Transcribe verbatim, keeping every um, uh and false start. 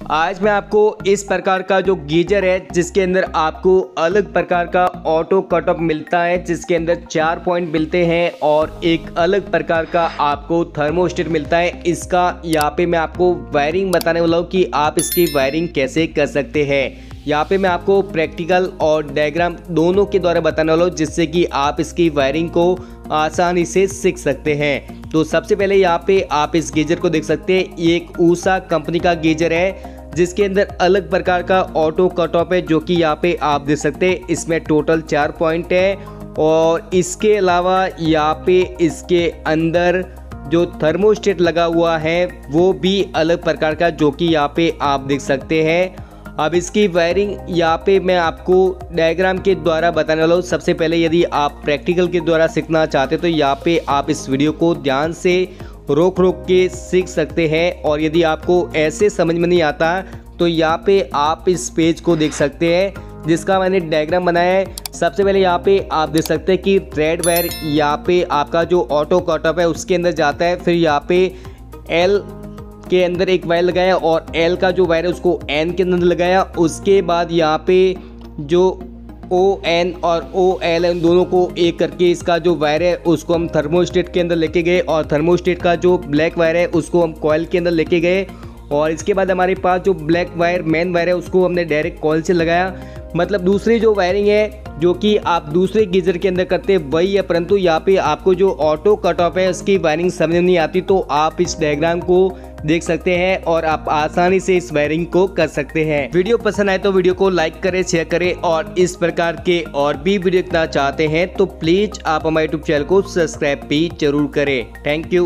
आज मैं आपको इस प्रकार का जो गीजर है जिसके अंदर आपको अलग प्रकार का ऑटो कट ऑफ मिलता है, जिसके अंदर चार पॉइंट मिलते हैं और एक अलग प्रकार का आपको थर्मोस्टेट मिलता है। इसका यहाँ पे मैं आपको वायरिंग बताने वाला हूँ कि आप इसकी वायरिंग कैसे कर सकते हैं। यहाँ पे मैं आपको प्रैक्टिकल और डायग्राम दोनों के द्वारा बताने वाला हूँ, जिससे कि आप इसकी वायरिंग को आसानी से सीख सकते हैं। तो सबसे पहले यहाँ पे आप इस गीजर को देख सकते हैं। ये एक ऊषा कंपनी का गीजर है जिसके अंदर अलग प्रकार का ऑटो कट ऑफ है, जो कि यहाँ पे आप देख सकते हैं। इसमें टोटल चार पॉइंट है और इसके अलावा यहाँ पे इसके अंदर जो थर्मोस्टेट लगा हुआ है वो भी अलग प्रकार का, जो कि यहाँ पे आप देख सकते हैं। अब इसकी वायरिंग यहाँ पे मैं आपको डायग्राम के द्वारा बताने वाला हूँ। सबसे पहले यदि आप प्रैक्टिकल के द्वारा सीखना चाहते हैं तो यहाँ पे आप इस वीडियो को ध्यान से रोक रोक के सीख सकते हैं, और यदि आपको ऐसे समझ में नहीं आता तो यहाँ पे आप इस पेज को देख सकते हैं जिसका मैंने डायग्राम बनाया है। सबसे पहले यहाँ पे आप देख सकते हैं कि रेड वायर यहाँ पे आपका जो ऑटो कट ऑफ है उसके अंदर जाता है। फिर यहाँ पे एल के अंदर एक वायर लगाया और एल का जो वायर है उसको एन के अंदर लगाया। उसके बाद यहाँ पे जो ओ एन और ओ एल इन दोनों को एक करके इसका जो वायर है उसको हम थर्मोस्टेट के अंदर लेके गए, और थर्मोस्टेट का जो ब्लैक वायर है उसको हम कॉइल के अंदर लेके गए। और इसके बाद हमारे पास जो ब्लैक वायर मेन वायर है उसको हमने डायरेक्ट कॉइल से लगाया। मतलब दूसरी जो वायरिंग है जो कि आप दूसरे गीजर के अंदर करते हैं वही है, परंतु यहाँ पे आपको जो ऑटो कट ऑफ है उसकी वायरिंग समझ में नहीं आती, तो आप इस डायग्राम को देख सकते हैं और आप आसानी से इस वायरिंग को कर सकते हैं। वीडियो पसंद आए तो वीडियो को लाइक करें, शेयर करें, और इस प्रकार के और भी वीडियो देखना चाहते हैं तो प्लीज आप हमारे यूट्यूब चैनल को सब्सक्राइब भी जरूर करें। Thank you.